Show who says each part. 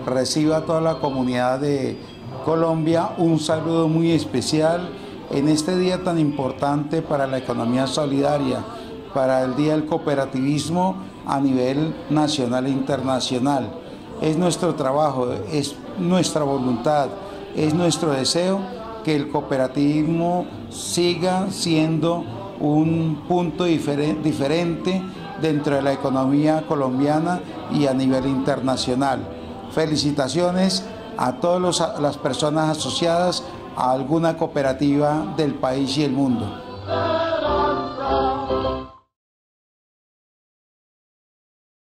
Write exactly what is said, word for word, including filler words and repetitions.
Speaker 1: Reciba a toda la comunidad de Colombia un saludo muy especial en este día tan importante para la economía solidaria, para el Día del Cooperativismo a nivel nacional e internacional. Es nuestro trabajo, es nuestra voluntad, es nuestro deseo que el cooperativismo siga siendo un punto diferente, diferente dentro de la economía colombiana y a nivel internacional. Felicitaciones a todas las personas asociadas a alguna cooperativa del país y el mundo.